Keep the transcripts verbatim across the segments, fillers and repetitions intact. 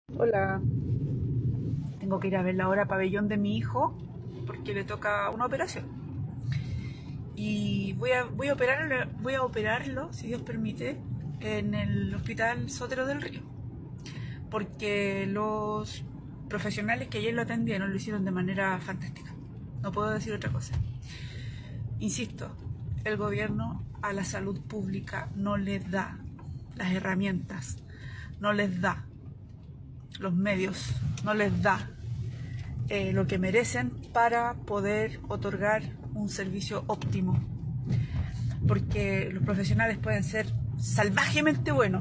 Hola, tengo que ir a ver la hora pabellón de mi hijo porque le toca una operación. Y voy a, voy a, operarlo, voy a operarlo, si Dios permite, en el Hospital Sotero del Río. Porque los profesionales que ayer lo atendieron lo hicieron de manera fantástica. No puedo decir otra cosa. Insisto, el gobierno a la salud pública no les da las herramientas, no les da los medios, no les da eh, lo que merecen para poder otorgar un servicio óptimo. Porque los profesionales pueden ser salvajemente buenos,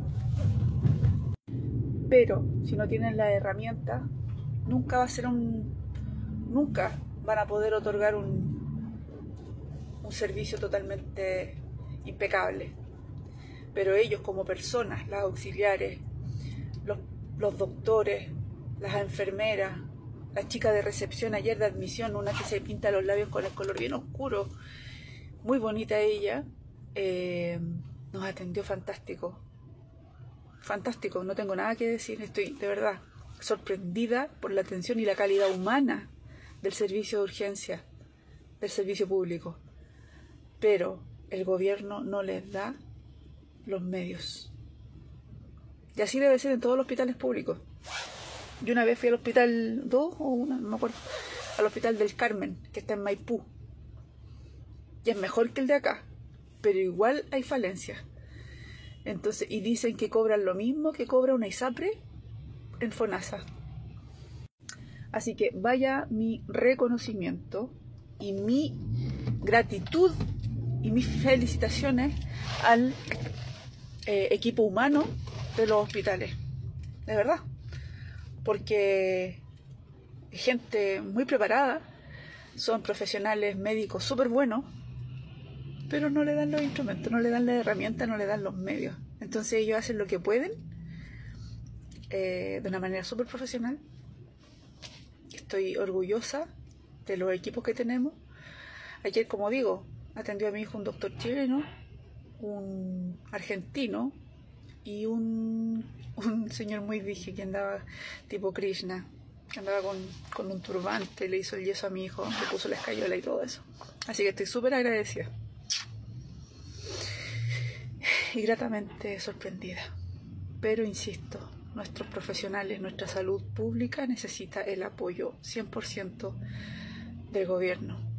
pero si no tienen la herramienta, nunca va a ser un... nunca van a poder otorgar un, un servicio totalmente impecable. Pero ellos como personas, las auxiliares, los, los doctores, las enfermeras, la chica de recepción ayer de admisión, una que se pinta los labios con el color bien oscuro, muy bonita ella, eh, nos atendió fantástico. Fantástico, no tengo nada que decir, estoy de verdad sorprendida por la atención y la calidad humana del servicio de urgencia, del servicio público. Pero el gobierno no les da los medios. Y así debe ser en todos los hospitales públicos. Yo una vez fui al hospital dos o una, no me acuerdo, al hospital del Carmen, que está en Maipú. Y es mejor que el de acá, pero igual hay falencias. Entonces, y dicen que cobran lo mismo que cobra una ISAPRE en FONASA. Así que vaya mi reconocimiento y mi gratitud y mis felicitaciones al eh, equipo humano de los hospitales. De verdad. Porque gente muy preparada, son profesionales médicos súper buenos, pero no le dan los instrumentos, no le dan las herramientas, no le dan los medios. Entonces ellos hacen lo que pueden, eh, de una manera súper profesional. Estoy orgullosa de los equipos que tenemos. Ayer, como digo, atendió a mi hijo un doctor chileno, un argentino y un, un señor muy dije que andaba tipo Krishna, que andaba con, con un turbante, le hizo el yeso a mi hijo, le puso la escayola y todo eso. Así que estoy súper agradecida y gratamente sorprendida. Pero insisto, nuestros profesionales, nuestra salud pública necesita el apoyo cien por ciento del gobierno.